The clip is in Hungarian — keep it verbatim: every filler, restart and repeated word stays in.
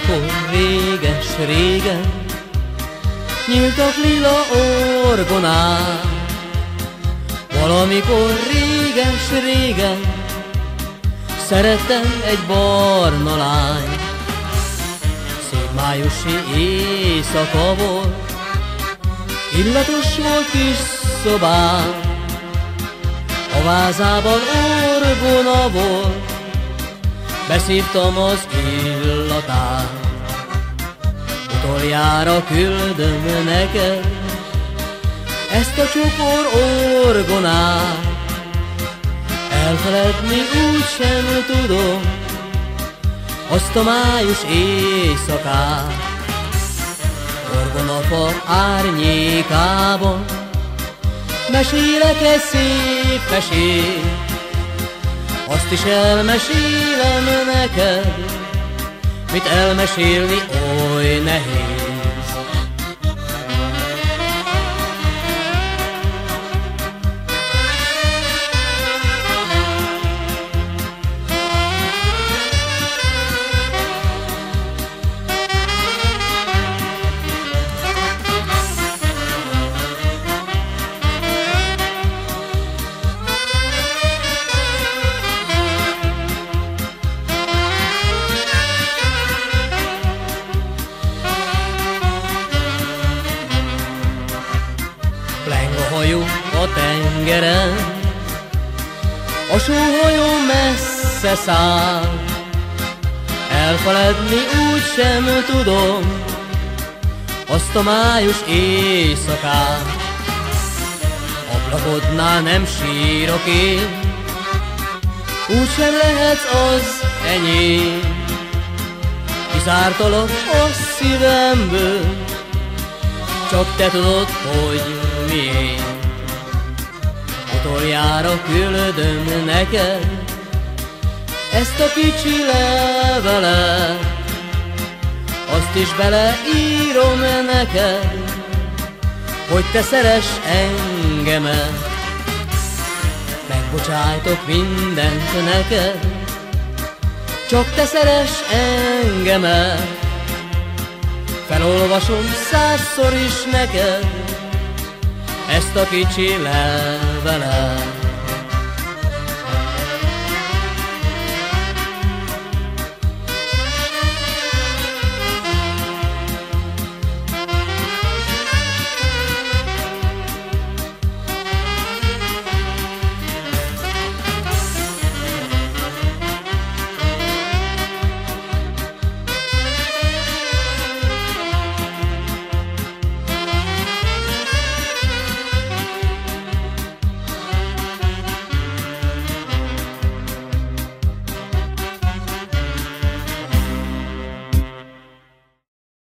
Valamikor réges-régen nyíltak lila orgonák. Valamikor réges-régen szerettem egy barna lány. Szép májusi éjszaka volt, illatos volt kis szobám. A vázában orgona volt, beszívtam az illatát. Utoljára küldöm neked ezt a csupor orgonát. Elfeledni úgysem tudom azt a május éjszakát. Orgonafa árnyékában mesélek egy szép mesét, azt is elmesélem neked, mit elmesélni oly nehéz. Pleng a hajó a tengeren, a sóhajó messze száll. Elfeledni úgysem tudom azt a május éjszakát. Ablakodnál nem sírok én, úgysem lehetsz az enyém. Kizártalak a szívemből, csak te tudod, hogy miért. Utoljára küldöm neked ezt a kicsi levelet, azt is beleírom neked, hogy te szeress engemet. Megbocsájtok mindent neked, csak te szeress engemet. Felolvasom százszor is neked ezt a kicsi levelet.